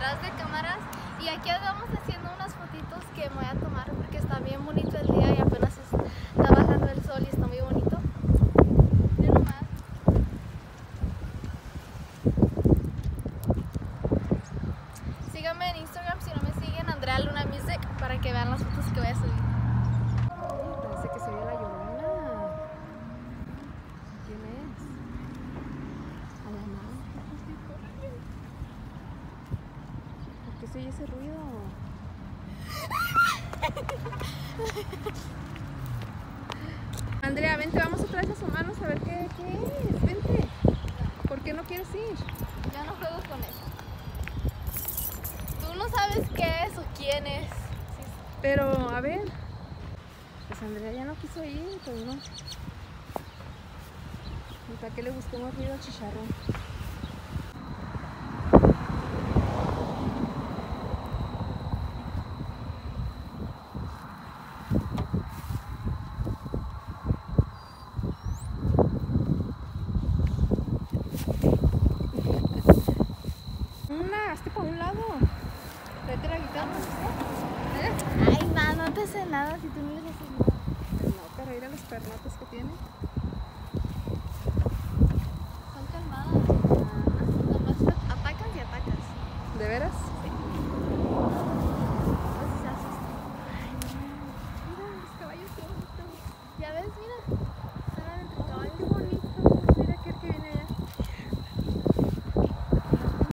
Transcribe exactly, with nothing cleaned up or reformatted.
detrás de cámaras y aquí andamos haciendo unas fotitos que me voy a tomar porque está bien bonito el día y apenas está bajando el sol y está muy bonito. Miren nomás. Síganme en Instagram si no me siguen, Andrea Luna Music, para que vean las fotos que voy a subir. Parece que se oye la Llorona. ¿Quién es? A la madre. ¿Por qué se oye ese ruido? Andrea, vente, vamos otra vez a asomarnos a ver qué, qué es. Vente. ¿Por qué no quieres ir? Yo no juego con eso. Tú no sabes qué es o quién es. Pero, a ver. Pues Andrea ya no quiso ir, pues no. ¿Y para qué le buscamos ruido al chicharrón? Una, hazte para un lado. Vete la guitarra. ¿Eh? Ay, ma, no te hace nada si tú no eres así. No, para ir a los pernates que tiene.